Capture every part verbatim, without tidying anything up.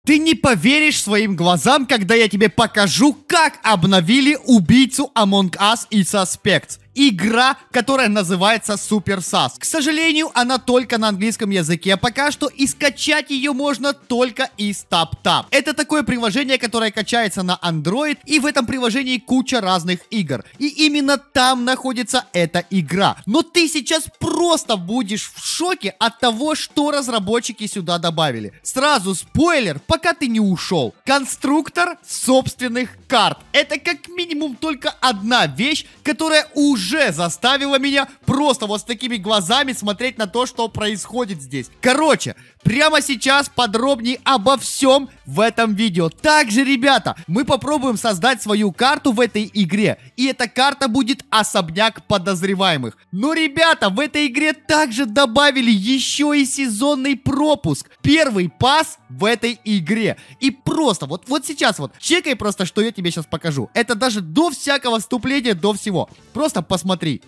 Ты не поверишь своим глазам, когда я тебе покажу, как обновили убийцу Among Us и Suspects. Игра, которая называется Super Sus. К сожалению, она только на английском языке пока что, и скачать ее можно только из TapTap. Это такое приложение, которое качается на Android, и в этом приложении куча разных игр. И именно там находится эта игра. Но ты сейчас просто будешь в шоке от того, что разработчики сюда добавили. Сразу спойлер, пока ты не ушел. Конструктор собственных карт. Это как минимум только одна вещь, которая уже уже заставила меня просто вот с такими глазами смотреть на то, что происходит здесь. Короче, прямо сейчас подробнее обо всем в этом видео. Также, ребята, мы попробуем создать свою карту в этой игре. И эта карта будет особняк подозреваемых. Но, ребята, в этой игре также добавили еще и сезонный пропуск. Первый пас в этой игре. И просто, вот, вот сейчас вот, чекай просто, что я тебе сейчас покажу. Это даже до всякого вступления, до всего. Просто посмотри.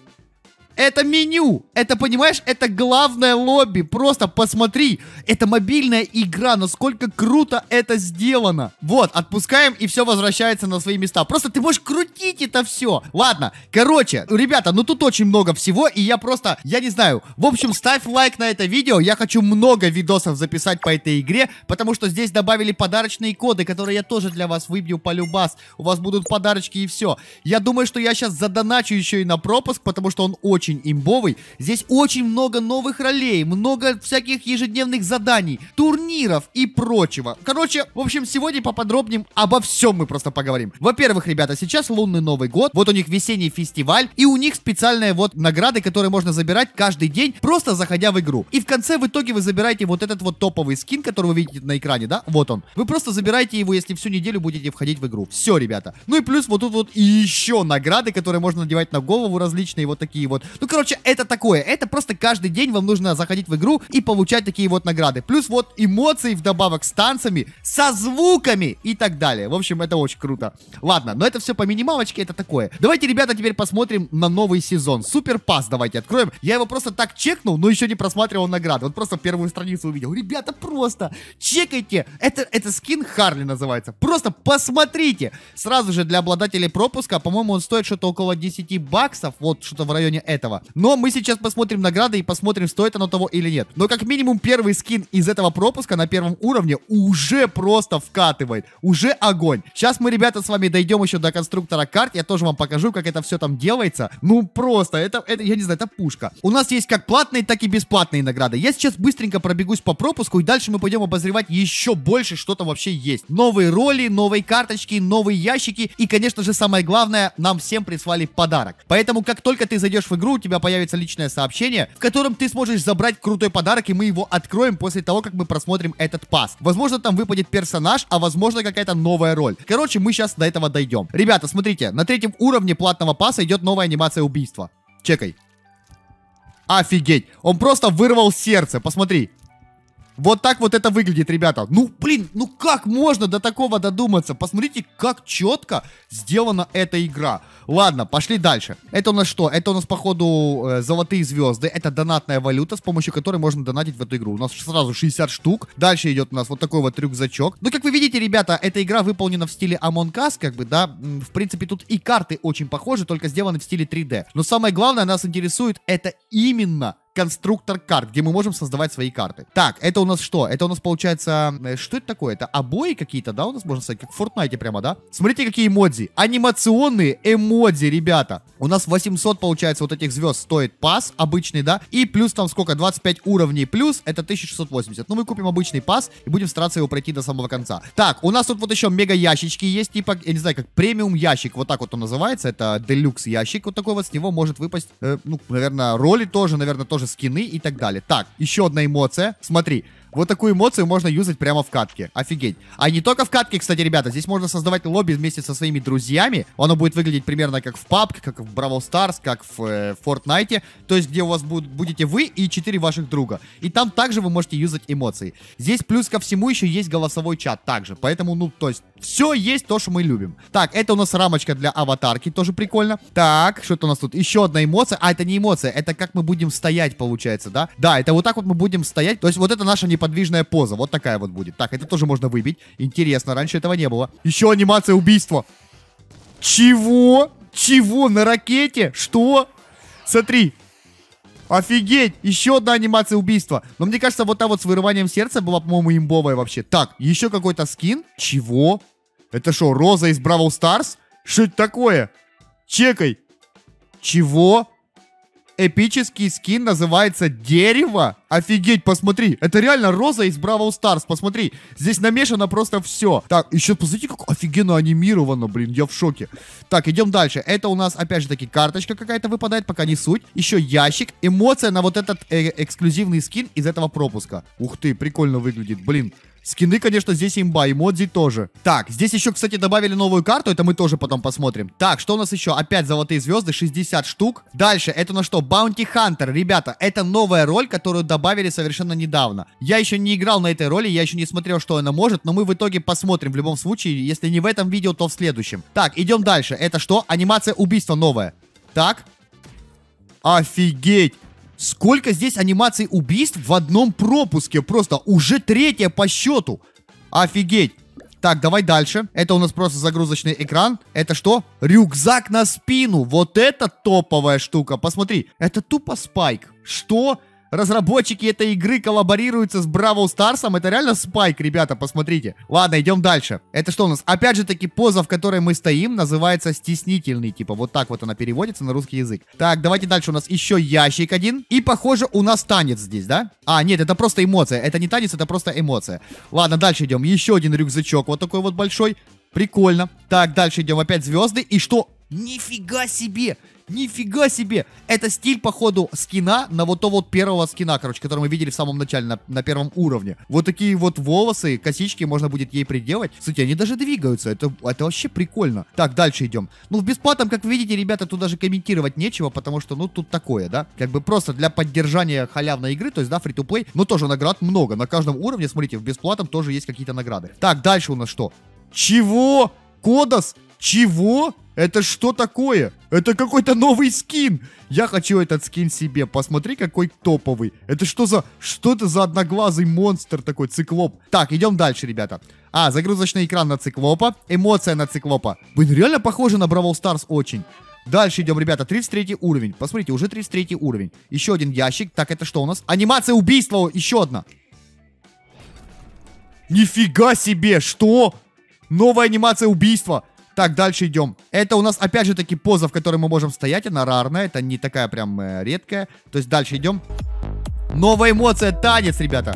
Это меню, это, понимаешь, это главное лобби, просто посмотри, это мобильная игра, насколько круто это сделано. Вот, отпускаем, и все возвращается на свои места. Просто ты можешь крутить это все. Ладно, короче, ребята, ну тут очень много всего, и я просто, я не знаю, в общем, ставь лайк на это видео, я хочу много видосов записать по этой игре, потому что здесь добавили подарочные коды, которые я тоже для вас выбью полюбас. У вас будут подарочки и все. Я думаю, что я сейчас задоначу еще и на пропуск, потому что он очень имбовый. Здесь очень много новых ролей, много всяких ежедневных заданий, турниров и прочего. Короче, в общем, сегодня поподробнее обо всем мы просто поговорим. Во-первых, ребята, сейчас лунный Новый год, вот у них весенний фестиваль, и у них специальные вот награды, которые можно забирать каждый день, просто заходя в игру. И в конце, в итоге, вы забираете вот этот вот топовый скин, который вы видите на экране, да? Вот он. Вы просто забираете его, если всю неделю будете входить в игру. Все, ребята. Ну и плюс вот тут вот и еще награды, которые можно надевать на голову различные, вот такие вот. Ну, короче, это такое. Это просто каждый день вам нужно заходить в игру и получать такие вот награды. Плюс вот эмоции вдобавок с танцами, со звуками и так далее. В общем, это очень круто. Ладно, но это все по минималочке, это такое. Давайте, ребята, теперь посмотрим на новый сезон. Супер пас давайте откроем. Я его просто так чекнул, но еще не просматривал награды. Вот просто первую страницу увидел. Ребята, просто чекайте. Это, это скин Харли называется. Просто посмотрите. Сразу же для обладателей пропуска, по-моему, он стоит что-то около десяти баксов. Вот что-то в районе этого. Но мы сейчас посмотрим награды и посмотрим, стоит оно того или нет. Но как минимум первый скин из этого пропуска на первом уровне уже просто вкатывает. Уже огонь. Сейчас мы, ребята, с вами дойдем еще до конструктора карт. Я тоже вам покажу, как это все там делается. Ну просто, это, это я не знаю, это пушка. У нас есть как платные, так и бесплатные награды. Я сейчас быстренько пробегусь по пропуску, и дальше мы пойдем обозревать еще больше, что там вообще есть. Новые роли, новые карточки, новые ящики. И, конечно же, самое главное, нам всем прислали подарок. Поэтому, как только ты зайдешь в игру, у тебя появится личное сообщение, в котором ты сможешь забрать крутой подарок, и мы его откроем после того, как мы просмотрим этот пас. Возможно, там выпадет персонаж, а возможно, какая-то новая роль. Короче, мы сейчас до этого дойдем. Ребята, смотрите, на третьем уровне платного паса идет новая анимация убийства. Чекай. Офигеть, он просто вырвал сердце, посмотри. Вот так вот это выглядит, ребята. Ну, блин, ну как можно до такого додуматься? Посмотрите, как четко сделана эта игра. Ладно, пошли дальше. Это у нас что? Это у нас, походу, э, золотые звезды. Это донатная валюта, с помощью которой можно донатить в эту игру. У нас сразу шестьдесят штук. Дальше идет у нас вот такой вот рюкзачок. Ну, как вы видите, ребята, эта игра выполнена в стиле Among Us, как бы, да. В принципе, тут и карты очень похожи, только сделаны в стиле три дэ. Но самое главное, нас интересует это именно конструктор карт, где мы можем создавать свои карты. Так, это у нас что? Это у нас получается... Что это такое? Это обои какие-то, да, у нас можно сказать? Как в Fortnite прямо, да? Смотрите, какие эмодзи. Анимационные эмодзи, ребята. У нас восемьсот, получается, вот этих звезд стоит пас обычный, да? И плюс там сколько? двадцать пять уровней плюс, это тысяча шестьсот восемьдесят. Ну, мы купим обычный пас и будем стараться его пройти до самого конца. Так, у нас тут вот еще мега ящички есть, типа, я не знаю, как премиум ящик, вот так вот он называется. Это делюкс ящик, вот такой вот, с него может выпасть, э, ну, наверное, роли тоже, наверное, тоже скины и так далее. Так, еще одна эмоция. Смотри. Вот такую эмоцию можно юзать прямо в катке. Офигеть. А не только в катке, кстати, ребята. Здесь можно создавать лобби вместе со своими друзьями. Оно будет выглядеть примерно как в пабг, как в Brawl Stars, как в э, Fortnite. То есть, где у вас будут, будете вы и четыре ваших друга. И там также вы можете юзать эмоции. Здесь плюс ко всему еще есть голосовой чат также. Поэтому, ну, то есть, Все есть то, что мы любим. Так, это у нас рамочка для аватарки, тоже прикольно. Так, что-то у нас тут, еще одна эмоция. А, это не эмоция, это как мы будем стоять, получается, да? Да, это вот так вот мы будем стоять. То есть вот это наша неподвижная поза, вот такая вот будет. Так, это тоже можно выбить. Интересно, раньше этого не было. Еще анимация убийства. Чего? Чего? На ракете? Что? Смотри. Офигеть! Еще одна анимация убийства. Но мне кажется, вот та вот с вырыванием сердца была, по-моему, имбовая вообще. Так, еще какой-то скин. Чего? Это что, Роза из Бравл Старс? Что это такое? Чекай. Чего? Эпический скин называется Дерево? Офигеть, посмотри. Это реально Роза из Бравл Старс. Посмотри. Здесь намешано просто все. Так, еще посмотрите, как офигенно анимировано, блин. Я в шоке. Так, идем дальше. Это у нас, опять же таки, карточка какая-то выпадает, пока не суть. Еще ящик. Эмоция на вот этот э эксклюзивный скин из этого пропуска. Ух ты, прикольно выглядит, блин. Скины, конечно, здесь имба, эмодзи тоже. Так, здесь еще, кстати, добавили новую карту, это мы тоже потом посмотрим. Так, что у нас еще? Опять золотые звезды, шестьдесят штук. Дальше, это у нас что? Bounty Hunter, ребята, это новая роль, которую добавили совершенно недавно. Я еще не играл на этой роли, я еще не смотрел, что она может, но мы в итоге посмотрим в любом случае, если не в этом видео, то в следующем. Так, идем дальше. Это что? Анимация убийства новая. Так. Офигеть. Сколько здесь анимаций убийств в одном пропуске. Просто уже третья по счету. Офигеть. Так, давай дальше. Это у нас просто загрузочный экран. Это что? Рюкзак на спину. Вот это топовая штука. Посмотри. Это тупо Спайк. Что? Разработчики этой игры коллаборируются с Бравл Старсом. Это реально Спайк, ребята, посмотрите. Ладно, идем дальше. Это что у нас? Опять же таки, поза, в которой мы стоим, называется стеснительный. Типа, вот так вот она переводится на русский язык. Так, давайте дальше. У нас еще ящик один. И, похоже, у нас танец здесь, да? А, нет, это просто эмоция. Это не танец, это просто эмоция. Ладно, дальше идем. Еще один рюкзачок, вот такой вот большой. Прикольно. Так, дальше идем. Опять звезды. И что? Нифига себе! Нифига себе! Это стиль, походу, скина на вот то вот первого скина, короче, который мы видели в самом начале, на, на первом уровне. Вот такие вот волосы, косички можно будет ей приделать. Кстати, они даже двигаются. Это, это вообще прикольно. Так, дальше идем. Ну, в бесплатном, как вы видите, ребята, тут даже комментировать нечего, потому что, ну, тут такое, да? Как бы просто для поддержания халявной игры, то есть, да, фри-то-плей. Но тоже наград много. На каждом уровне, смотрите, в бесплатном тоже есть какие-то награды. Так, дальше у нас что? Чего? Кодос? Чего? Это что такое? Это какой-то новый скин. Я хочу этот скин себе. Посмотри, какой топовый. Это что за... Что это за одноглазый монстр такой, циклоп? Так, идем дальше, ребята. А, загрузочный экран на циклопа. Эмоция на циклопа. Блин, реально похоже на Бравл Старс очень. Дальше идем, ребята. тридцать третий уровень. Посмотрите, уже тридцать третий уровень. Еще один ящик. Так, это что у нас? Анимация убийства. Еще одна. Нифига себе. Что? Новая анимация убийства. Так, дальше идем. Это у нас, опять же таки, поза, в которой мы можем стоять. Она рарная, это не такая прям э, редкая. То есть дальше идем. Новая эмоция, танец, ребята.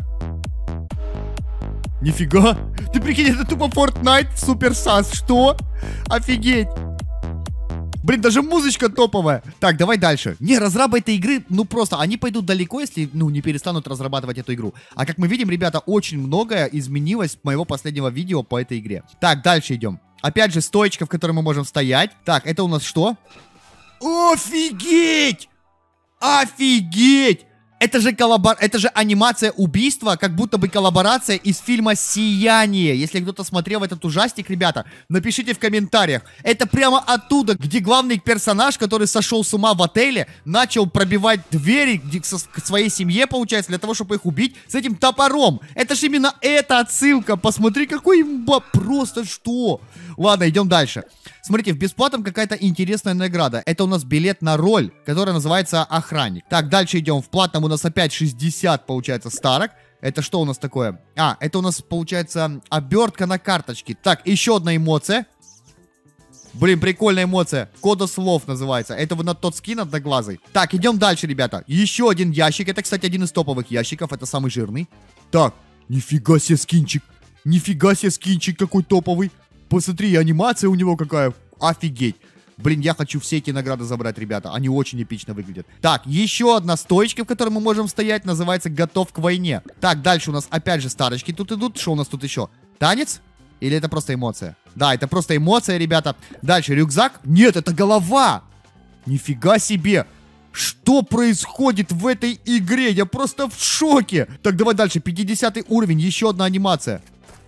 Нифига. Ты прикинь, это тупо Fortnite в Super сас. Что? Офигеть. Блин, даже музычка топовая. Так, давай дальше. Не, разрабы этой игры, ну просто, они пойдут далеко, если, ну, не перестанут разрабатывать эту игру. А как мы видим, ребята, очень многое изменилось с моего последнего видео по этой игре. Так, дальше идем. Опять же, стоечка, в которой мы можем стоять. Так, это у нас что? Офигеть! Офигеть! Это же коллабор... Это же анимация убийства, как будто бы коллаборация из фильма «Сияние». Если кто-то смотрел этот ужастик, ребята, напишите в комментариях. Это прямо оттуда, где главный персонаж, который сошел с ума в отеле, начал пробивать двери к своей семье, получается, для того, чтобы их убить с этим топором. Это же именно эта отсылка. Посмотри, какой имба. Просто что? Ладно, идем дальше. Смотрите, в бесплатном какая-то интересная награда. Это у нас билет на роль, которая называется охранник. Так, дальше идем. В платном у нас опять шестьдесят, получается, старок. Это что у нас такое? А, это у нас, получается, обертка на карточке. Так, еще одна эмоция. Блин, прикольная эмоция. Кодос слов называется. Это вот на тот скин одноглазый. Так, идем дальше, ребята. Еще один ящик. Это, кстати, один из топовых ящиков. Это самый жирный. Так, нифига себе скинчик. Нифига себе скинчик какой топовый. Посмотри, анимация у него какая. Офигеть. Блин, я хочу все эти награды забрать, ребята. Они очень эпично выглядят. Так, еще одна стоечка, в которой мы можем стоять, называется «Готов к войне». Так, дальше у нас опять же старочки тут идут. Что у нас тут еще? Танец? Или это просто эмоция? Да, это просто эмоция, ребята. Дальше рюкзак. Нет, это голова. Нифига себе. Что происходит в этой игре? Я просто в шоке. Так, давай дальше. пятидесятый уровень. Еще одна анимация.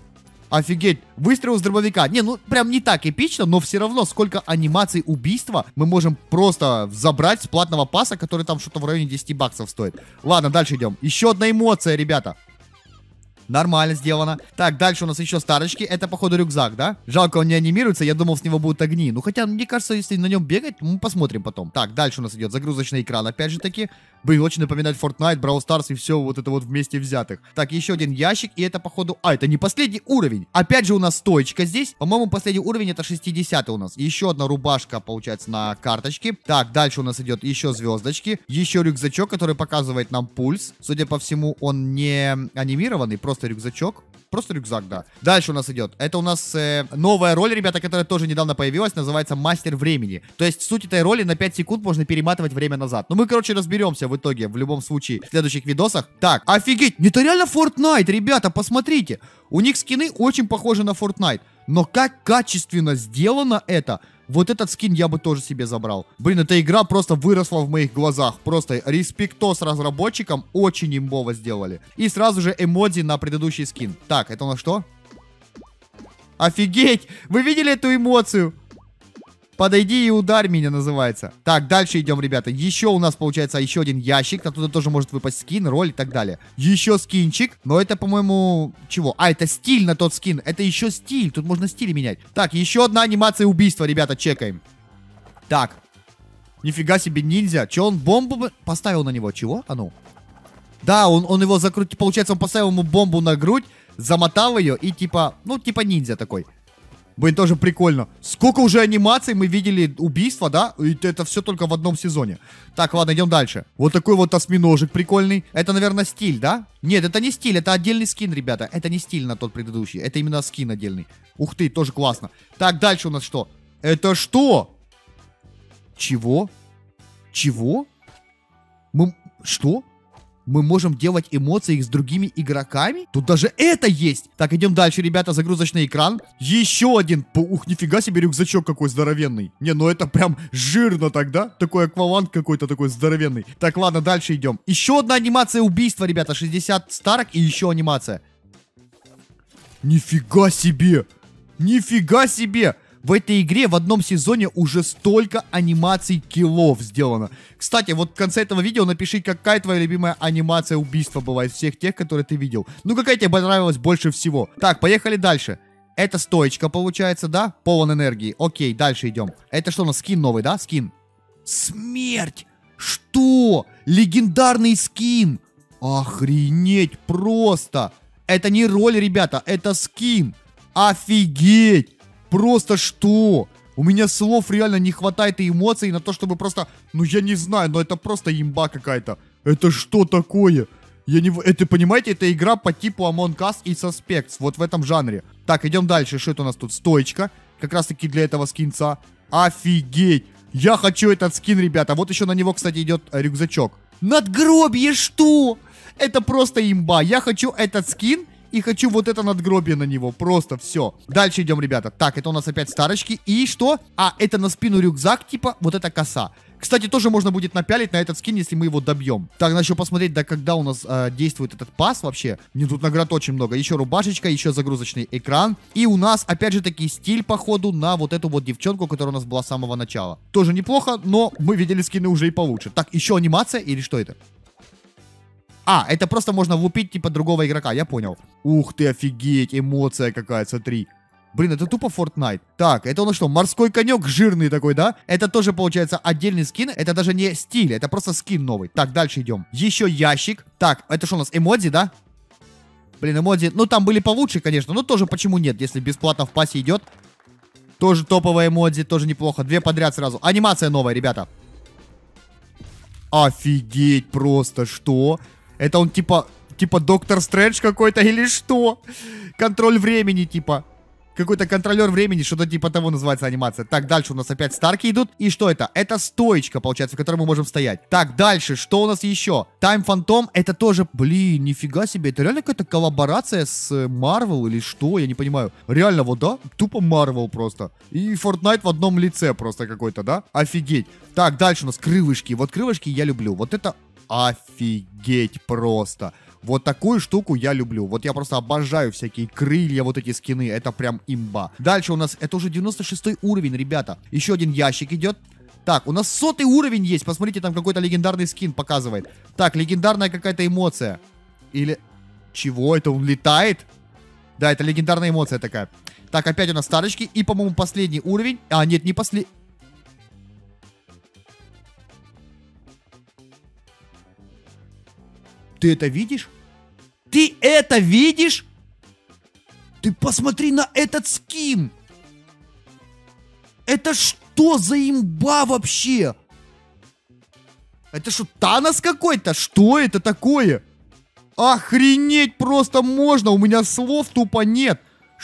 Офигеть, выстрел с дробовика. Не, ну прям не так эпично, но все равно сколько анимаций убийства мы можем просто забрать с платного паса, который там что-то в районе десяти баксов стоит. Ладно, дальше идем. Еще одна эмоция, ребята. Нормально сделано. Так, дальше у нас еще старочки. Это, походу, рюкзак, да? Жалко, он не анимируется. Я думал, с него будут огни. Ну, хотя, мне кажется, если на нем бегать, мы посмотрим потом. Так, дальше у нас идет загрузочный экран. Опять же таки. Блин, очень напоминает Fortnite, Brawl Stars и все вот это вот вместе взятых. Так, еще один ящик. И это, походу... А, это не последний уровень. Опять же у нас стоечка здесь. По-моему, последний уровень это шестидесятый у нас. Еще одна рубашка, получается, на карточке. Так, дальше у нас идет еще звездочки. Еще рюкзачок, который показывает нам пульс. Судя по всему, он не анимированный, просто Просто рюкзачок. Просто рюкзак, да. Дальше у нас идет. Это у нас э, новая роль, ребята, которая тоже недавно появилась. Называется Мастер Времени. То есть суть этой роли на пять секунд можно перематывать время назад. Ну мы, короче, разберемся в итоге, в любом случае, в следующих видосах. Так, офигеть. Это реально Fortnite, ребята, посмотрите. У них скины очень похожи на Fortnite. Но как качественно сделано это... Вот этот скин я бы тоже себе забрал. Блин, эта игра просто выросла в моих глазах. Просто респектос разработчикам. Очень имбово сделали. И сразу же эмодзи на предыдущий скин. Так, это у нас что? Офигеть! Вы видели эту эмоцию? Подойди и ударь меня, называется. Так, дальше идем, ребята. Еще у нас, получается, еще один ящик. Оттуда тоже может выпасть скин, роль и так далее. Еще скинчик. Но это, по-моему, чего? А, это стиль на тот скин. Это еще стиль. Тут можно стили менять. Так, еще одна анимация убийства, ребята, чекаем. Так. Нифига себе, ниндзя. Че, он бомбу поставил на него? Чего? А ну. Да, он, он его закрутил. Получается, он поставил ему бомбу на грудь, замотал ее и типа, ну, типа ниндзя такой. Блин, тоже прикольно. Сколько уже анимаций мы видели убийства, да? И это все только в одном сезоне. Так, ладно, идем дальше. Вот такой вот осьминожек прикольный. Это, наверное, стиль, да? Нет, это не стиль, это отдельный скин, ребята. Это не стиль на тот предыдущий. Это именно скин отдельный. Ух ты, тоже классно. Так, дальше у нас что? Это что? Чего? Чего? Мы... Что? Мы можем делать эмоции с другими игроками? Тут даже это есть. Так, идем дальше, ребята, загрузочный экран. Еще один. Ух, нифига себе, рюкзачок какой здоровенный. Не, ну это прям жирно тогда. Такой акваланг какой-то такой здоровенный. Так, ладно, дальше идем. Еще одна анимация убийства, ребята. шестьдесят старок и еще анимация. Нифига себе. Нифига себе. В этой игре в одном сезоне уже столько анимаций киллов сделано. Кстати, вот в конце этого видео напиши, какая твоя любимая анимация убийства была из всех тех, которые ты видел. Ну, какая тебе понравилась больше всего. Так, поехали дальше. Это стоечка получается, да? Полон энергии. Окей, дальше идем. Это что у нас, скин новый, да? Скин. Смерть! Что? Легендарный скин! Охренеть просто! Это не роль, ребята, это скин. Офигеть! Просто что? У меня слов реально не хватает и эмоций на то, чтобы просто... Ну, я не знаю, но это просто имба какая-то. Это что такое? Я не... Это, понимаете, это игра по типу Among Us и Suspects. Вот в этом жанре. Так, идем дальше. Что это у нас тут? Стоечка. Как раз-таки для этого скинца. Офигеть! Я хочу этот скин, ребята. Вот еще на него, кстати, идет рюкзачок. Надгробье, что? Это просто имба. Я хочу этот скин... И хочу вот это надгробие на него. Просто все. Дальше идем, ребята. Так, это у нас опять старочки. И что? А, это на спину рюкзак, типа, вот эта коса. Кстати, тоже можно будет напялить на этот скин, если мы его добьем. Так, надо еще посмотреть, да, когда у нас э, действует этот пас вообще. Мне тут наград очень много. Еще рубашечка, еще загрузочный экран. И у нас, опять же таки, стиль, походу, на вот эту вот девчонку, которая у нас была с самого начала. Тоже неплохо, но мы видели скины уже и получше. Так, еще анимация или что это? А, это просто можно влупить, типа, другого игрока, я понял. Ух ты, офигеть, эмоция какая, смотри. Блин, это тупо Fortnite. Так, это у нас что, морской конек жирный такой, да? Это тоже, получается, отдельный скин. Это даже не стиль, это просто скин новый. Так, дальше идем. Еще ящик. Так, это что у нас, эмодзи, да? Блин, эмодзи, ну там были получше, конечно. Но тоже почему нет, если бесплатно в пассе идет. Тоже топовая эмодзи, тоже неплохо. Две подряд сразу. Анимация новая, ребята. Офигеть просто, что? Это он типа, типа Доктор Стрэндж какой-то или что? Контроль времени типа. Какой-то контролер времени, что-то типа того называется анимация. Так, дальше у нас опять старки идут. И что это? Это стоечка, получается, в которой мы можем стоять. Так, дальше, что у нас еще? Time Phantom, это тоже, блин, нифига себе. Это реально какая-то коллаборация с Marvel или что? Я не понимаю. Реально вот, да? Тупо Marvel просто. И Fortnite в одном лице просто какой-то, да? Офигеть. Так, дальше у нас крылышки. Вот крылышки я люблю. Вот это... Офигеть просто. Вот такую штуку я люблю. Вот я просто обожаю всякие крылья, вот эти скины. Это прям имба. Дальше у нас, это уже девяносто шестой уровень, ребята. Еще один ящик идет. Так, у нас сотый уровень есть. Посмотрите, там какой-то легендарный скин показывает. Так, легендарная какая-то эмоция. Или... Чего? Это он летает? Да, это легендарная эмоция такая. Так, опять у нас старочки. И, по-моему, последний уровень. А, нет, не последний. Ты это видишь? Ты это видишь? Ты посмотри на этот скин. Это что за имба вообще? Это что, Танос какой-то? Что это такое? Охренеть просто можно. У меня слов тупо нет.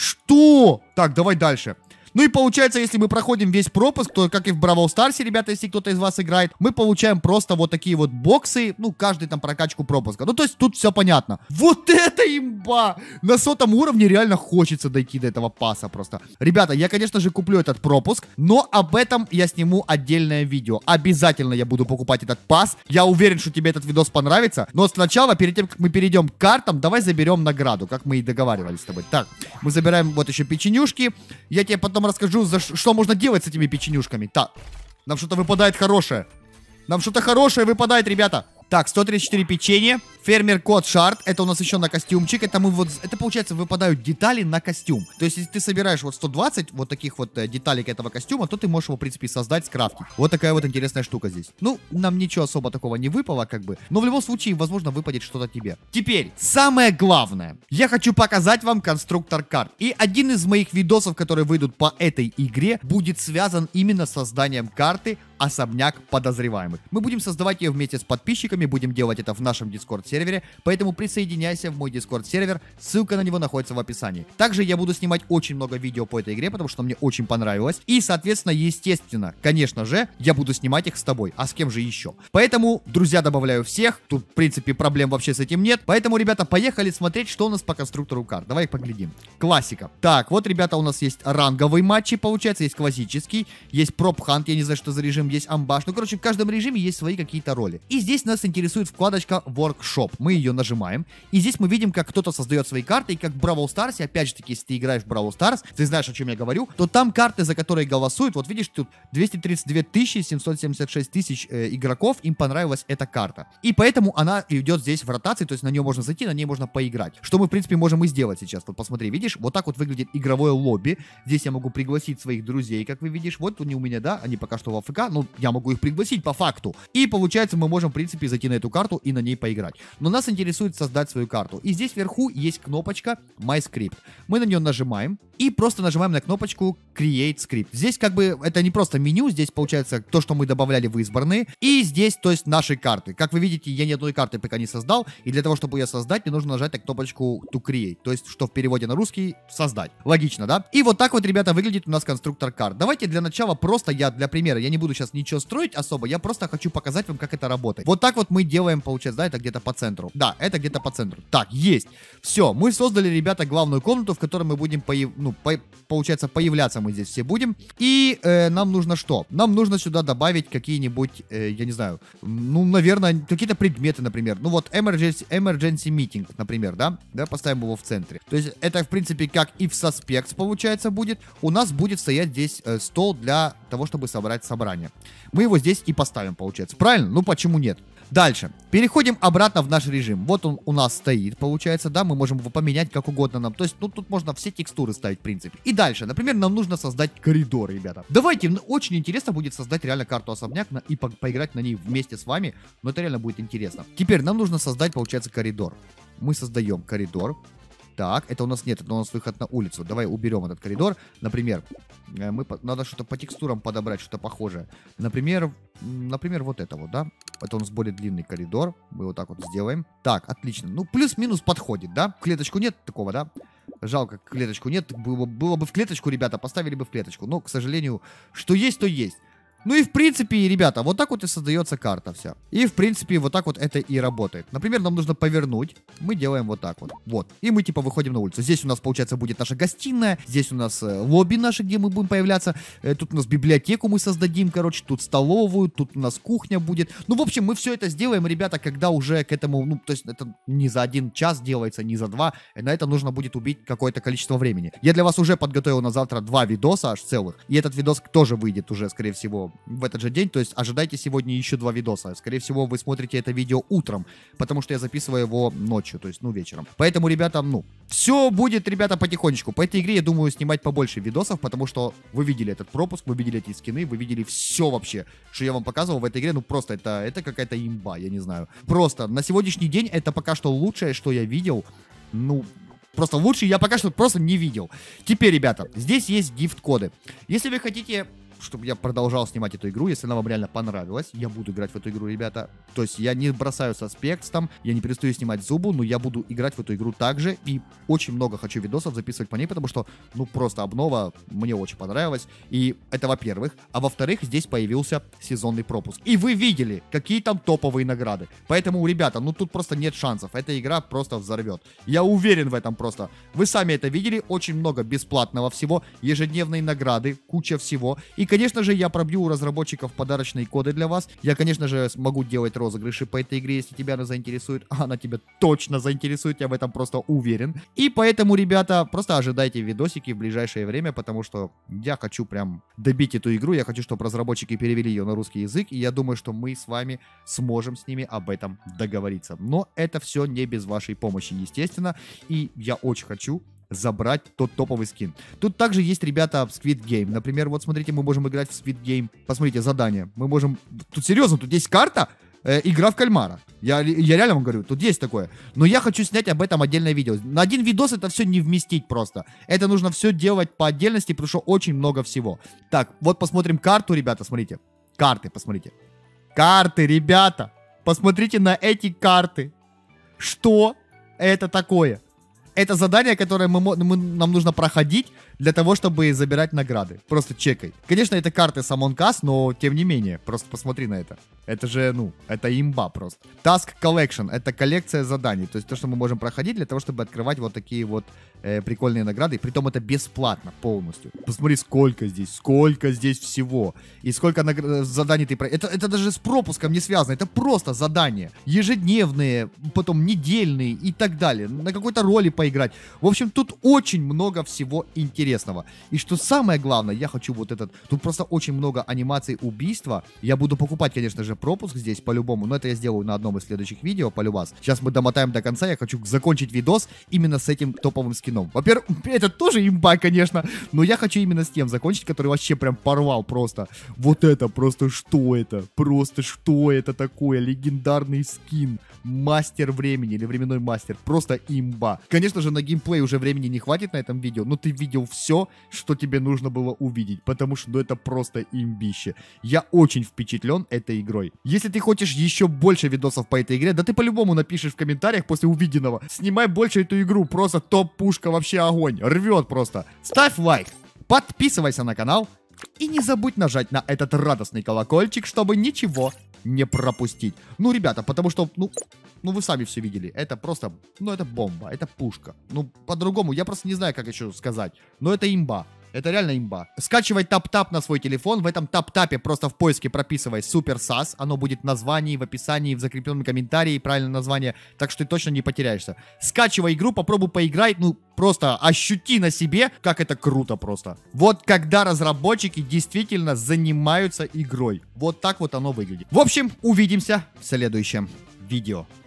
Что? Так, давай дальше. Ну и получается, если мы проходим весь пропуск, то, как и в Бравл Старсе, ребята, если кто-то из вас играет, мы получаем просто вот такие вот боксы, ну, каждый там прокачку пропуска. Ну, то есть тут все понятно. Вот это имба! На сотом уровне реально хочется дойти до этого паса просто. Ребята, я, конечно же, куплю этот пропуск, но об этом я сниму отдельное видео. Обязательно я буду покупать этот пас. Я уверен, что тебе этот видос понравится. Но сначала, перед тем, как мы перейдем к картам, давай заберем награду, как мы и договаривались с тобой. Так, мы забираем вот еще печенюшки. Я тебе потом расскажу, за что можно делать с этими печенюшками. Так, нам что-то выпадает хорошее. Нам что-то хорошее выпадает, ребята. Так, сто тридцать четыре печенья. Фермер Кот Шарт. Это у нас еще на костюмчик. Это мы вот... Это, получается, выпадают детали на костюм. То есть, если ты собираешь вот сто двадцать вот таких вот э, деталек этого костюма, то ты можешь его, в принципе, создать, скрафтить. Вот такая вот интересная штука здесь. Ну, нам ничего особо такого не выпало, как бы. Но в любом случае, возможно, выпадет что-то тебе. Теперь, самое главное. Я хочу показать вам конструктор карт. И один из моих видосов, которые выйдут по этой игре, будет связан именно с созданием карты Особняк Подозреваемых. Мы будем создавать ее вместе с подписчиками, будем делать это в нашем Discord-сервере, поэтому присоединяйся в мой Discord-сервер, ссылка на него находится в описании. Также я буду снимать очень много видео по этой игре, потому что мне очень понравилось, и, соответственно, естественно, конечно же, я буду снимать их с тобой, а с кем же еще? Поэтому, друзья, добавляю всех, тут, в принципе, проблем вообще с этим нет, поэтому, ребята, поехали смотреть, что у нас по конструктору карт. Давай поглядим. Классика. Так, вот, ребята, у нас есть ранговые матчи, получается, есть классический, есть проп-хант, я не знаю, что за режим, есть амбаш. Ну, короче, в каждом режиме есть свои какие-то роли. И здесь нас интересует вкладочка Workshop. Мы ее нажимаем. И здесь мы видим, как кто-то создает свои карты. И как в Бравл Старсе, опять же таки, если ты играешь в Бравл Старс, ты знаешь, о чем я говорю, то там карты, за которые голосуют, вот видишь, тут двести тридцать две тысячи семьсот семьдесят шесть тысяч э, игроков, им понравилась эта карта. И поэтому она идет здесь в ротации, то есть на нее можно зайти, на ней можно поиграть. Что мы, в принципе, можем и сделать сейчас. Вот посмотри, видишь, вот так вот выглядит игровое лобби. Здесь я могу пригласить своих друзей, как вы видишь. Вот они у меня, да, они пока что в АФК, но я могу их пригласить по факту. И получается, мы можем, в принципе, зайти на эту карту и на ней поиграть. Но нас интересует создать свою карту. И здесь вверху есть кнопочка My Script. Мы на нее нажимаем и просто нажимаем на кнопочку Create Script. Здесь как бы это не просто меню, здесь получается то, что мы добавляли в избранные. И здесь, то есть, наши карты. Как вы видите, я ни одной карты пока не создал. И для того, чтобы ее создать, мне нужно нажать на кнопочку To Create. То есть, что в переводе на русский создать. Логично, да? И вот так вот, ребята, выглядит у нас конструктор карт. Давайте для начала просто я для примера, я не буду сейчас ничего строить особо, я просто хочу показать вам, как это работает. Вот так вот мы делаем, получается, да, это где-то по центру. Да, это где-то по центру. Так, есть. Все, мы создали, ребята, главную комнату, в которой мы будем, появ... ну, по... получается, появляться мы здесь все будем. И э, нам нужно что? Нам нужно сюда добавить какие-нибудь, э, я не знаю, ну, наверное, какие-то предметы, например. Ну вот, emergency, emergency meeting, например, да? Да, поставим его в центре. То есть это, в принципе, как и в Suspects, получается, будет. У нас будет стоять здесь э, стол для того, чтобы собрать собрание. Мы его здесь и поставим, получается. Правильно? Ну, почему нет? Дальше. Переходим обратно в наш режим. Вот он у нас стоит, получается, да, мы можем его поменять как угодно нам. То есть, ну, тут можно все текстуры ставить, в принципе. И дальше, например, нам нужно создать коридор, ребята. Давайте, очень интересно будет создать реально карту особняк на, и по поиграть на ней вместе с вами. Но это реально будет интересно. Теперь нам нужно создать, получается, коридор. Мы создаем коридор. Так, это у нас нет, это у нас выход на улицу. Давай уберем этот коридор. Например, мы, надо что-то по текстурам подобрать, что-то похожее. Например, например, вот это вот, да? Это у нас более длинный коридор. Мы вот так вот сделаем. Так, отлично. Ну, плюс-минус подходит, да? В клеточку нет такого, да? Жалко, клеточку нет. Было, было бы в клеточку, ребята, поставили бы в клеточку. Но, к сожалению, что есть, то есть. Ну и в принципе, ребята, вот так вот и создается карта вся. И в принципе, вот так вот это и работает. Например, нам нужно повернуть. Мы делаем вот так вот. Вот. И мы типа выходим на улицу. Здесь у нас, получается, будет наша гостиная. Здесь у нас э, лобби наше, где мы будем появляться. Э, тут у нас библиотеку мы создадим, короче. Тут столовую, тут у нас кухня будет. Ну, в общем, мы все это сделаем, ребята, когда уже к этому, ну, то есть это не за один час делается, не за два. На это нужно будет убить какое-то количество времени. Я для вас уже подготовил на завтра два видоса аж целых. И этот видос тоже выйдет уже, скорее всего, в этот же день. То есть ожидайте сегодня еще два видоса. Скорее всего, вы смотрите это видео утром, потому что я записываю его ночью, то есть, ну, вечером. Поэтому, ребята, ну, все будет, ребята, потихонечку. По этой игре, я думаю, снимать побольше видосов, потому что вы видели этот пропуск, вы видели эти скины, вы видели все вообще, что я вам показывал в этой игре. Ну, просто это, это какая-то имба, я не знаю. Просто на сегодняшний день это пока что лучшее, что я видел. Ну... Просто лучше я пока что просто не видел. Теперь, ребята, здесь есть гифт-коды. Если вы хотите, чтобы я продолжал снимать эту игру, если она вам реально понравилась, я буду играть в эту игру, ребята. То есть я не бросаю со спекстом, я не перестаю снимать зубу, но я буду играть в эту игру также. И очень много хочу видосов записывать по ней, потому что, ну, просто обнова мне очень понравилась. И это во-первых. А во-вторых, здесь появился сезонный пропуск. И вы видели, какие там топовые награды. Поэтому, ребята, ну тут просто нет шансов. Эта игра просто взорвет. Я уверен в этом просто. Вы сами это видели, очень много бесплатного всего, ежедневные награды, куча всего. И, конечно же, я пробью у разработчиков подарочные коды для вас. Я, конечно же, смогу делать розыгрыши по этой игре, если тебя она заинтересует. А она тебя точно заинтересует, я в этом просто уверен. И поэтому, ребята, просто ожидайте видосики в ближайшее время, потому что я хочу прям добить эту игру. Я хочу, чтобы разработчики перевели ее на русский язык. И я думаю, что мы с вами сможем с ними об этом договориться. Но это все не без вашей помощи, естественно. И я очень хочу забрать тот топовый скин. Тут также есть, ребята, Squid Game. Например, вот смотрите, мы можем играть в Squid Game. Посмотрите, задание. Мы можем... Тут серьезно, тут есть карта, э, игра в кальмара. Я, я реально вам говорю, тут есть такое. Но я хочу снять об этом отдельное видео. На один видос это все не вместить просто. Это нужно все делать по отдельности, потому что очень много всего. Так, вот посмотрим карту, ребята, смотрите. Карты, посмотрите. Карты, ребята. Посмотрите на эти карты. Что это такое? Это задание, которое мы, мы, нам нужно проходить для того, чтобы забирать награды. Просто чекай. Конечно, это карты с Among Us, но тем не менее. Просто посмотри на это. Это же, ну, это имба просто. Task Collection. Это коллекция заданий. То есть то, что мы можем проходить для того, чтобы открывать вот такие вот э, прикольные награды. И притом это бесплатно полностью. Посмотри, сколько здесь. Сколько здесь всего. И сколько нагр... заданий ты... Это, это даже с пропуском не связано. Это просто задания. Ежедневные, потом недельные и так далее. На какой-то роли поиграть. В общем, тут очень много всего интересного. И что самое главное, я хочу вот этот... Тут просто очень много анимаций убийства. Я буду покупать, конечно же, пропуск здесь по-любому, но это я сделаю на одном из следующих видео, полюбас. Сейчас мы домотаем до конца, я хочу закончить видос именно с этим топовым скином. Во-первых, это тоже имба, конечно, но я хочу именно с тем закончить, который вообще прям порвал просто. Вот это просто что это? Просто что это такое? Легендарный скин. Мастер времени или временной мастер. Просто имба. Конечно же, на геймплей уже времени не хватит на этом видео, но ты видел все, что тебе нужно было увидеть, потому что ну, это просто имбище. Я очень впечатлен этой игрой. Если ты хочешь еще больше видосов по этой игре, да ты по-любому напишешь в комментариях после увиденного. Снимай больше эту игру, просто топ-пушка, вообще огонь. Рвет просто. Ставь лайк, подписывайся на канал и не забудь нажать на этот радостный колокольчик, чтобы ничего не пропустить. Ну, ребята, потому что, ну... Ну, вы сами все видели. Это просто, ну, это бомба, это пушка. Ну, по-другому, я просто не знаю, как еще сказать. Но это имба. Это реально имба. Скачивай тап-тап на свой телефон. В этом тап-тапе просто в поиске прописывай Супер Сас. Оно будет в названии, в описании, в закрепленном комментарии. Правильное название. Так что ты точно не потеряешься. Скачивай игру, попробуй поиграть. Ну, просто ощути на себе, как это круто просто. Вот когда разработчики действительно занимаются игрой. Вот так вот оно выглядит. В общем, увидимся в следующем видео.